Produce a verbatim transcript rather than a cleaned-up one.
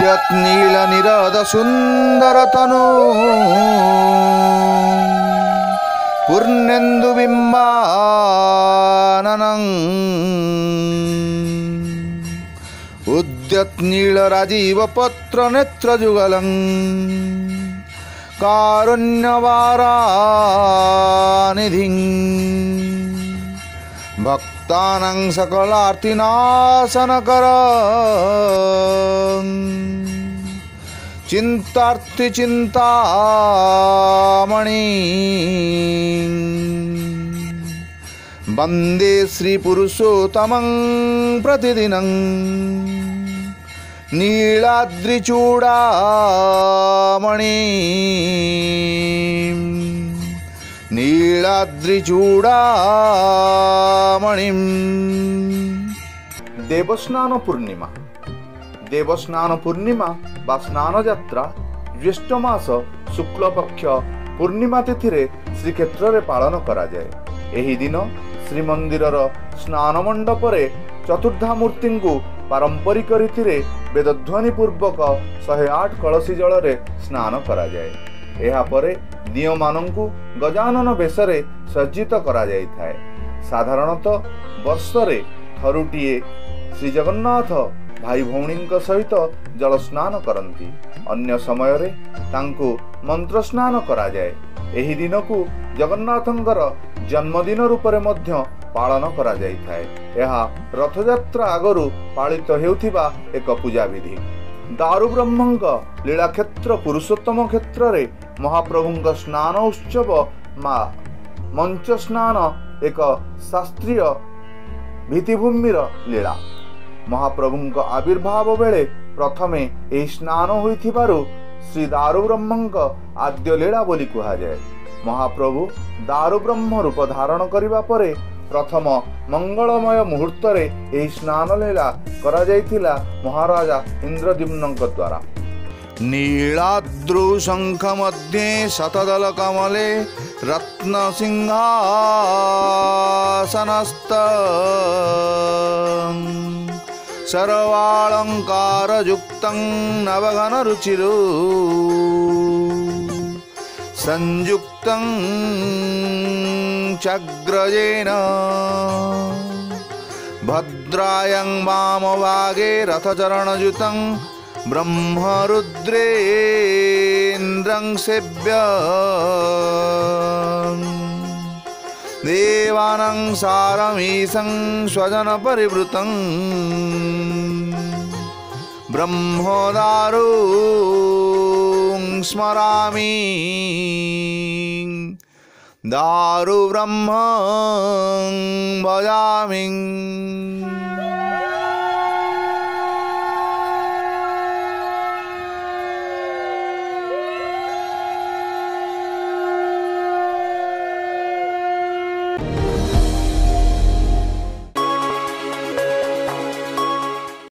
कियत् नील निरद सुंदर तनु पूर्णेन्दु बिम्बाननं उद्यत नील राजीव पत्र नेत्र जुगलं कारुण्यवारानिधिं भक्तानां सकलार्तिनाशनकरं चिंतार्ति चिंतामणि वंदे श्री पुरुषोत्तमं प्रतिदिनं नीलाद्रिचूड़ामणि नीलाद्रिचूड़ामणि। देवस्नान पूर्णिमा देवस्नान पूर्णिमा बा स्नान यात्रा ज्येष्ठ मास शुक्ल पक्ष पूर्णिमा तिथि रे श्रीक्षेत्र रे पालन करा जाए। एही दिन श्रीमंदिरर स्नान मंडप रे चतुर्धा मूर्ति को पारंपरिक रीति रे वेदध्वनि पूर्वक शहे आठ कलसी जल रे स्नान करा जाए। एहा परे दियो मानंकु गजानन बेशरे सज्जित करा जाय थाए। साधारणतः वर्ष रे थरुटिए श्री जगन्नाथ भाई भौणी सहित जल स्नान करती। अन्य समय रे तांको मंत्र स्नान करा जाए। एही दिन को जगन्नाथंकर जन्मदिन रूपरे मध्य पालन करा जाय थाए। एहा रथयात्रा आगरु पालित हेउथिबा एक पूजा विधि। दारु ब्रह्मंक लीला क्षेत्र पुरुषोत्तम क्षेत्र रे महाप्रभुंक स्नान उत्सव मा मंच स्नान एक शास्त्रीय भित्तिभूमिर लीला। महाप्रभुंक आविर्भाव बेले प्रथमे एही स्नान होइथिबारु श्री दारु ब्रह्मंक आद्य लीला बोली कहा जाए। महाप्रभु दारु ब्रह्म रूप धारण करिबा परे प्रथम मंगलमय मुहूर्त रे एही स्नान लीला करा जायतिला महाराजा इंद्रद्युम्नंक द्वारा। नीलाद्रु शंख मध्ये शतदल कमले रत्न सिंहासनस्थ सर्वालंकार युक्तं नवघन रुचिरु संयुक्तं चग्रजेन भद्रायं वामभागे रथचरणयुतं ब्रह्मरुद्रेन्द्रं सेव्यं देवानां सारमीशं स्वजन परिवृतं ब्रह्मदारुं स्मरामि दारु ब्रह्मं भजामि।